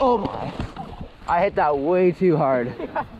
Oh my. I hit that way too hard.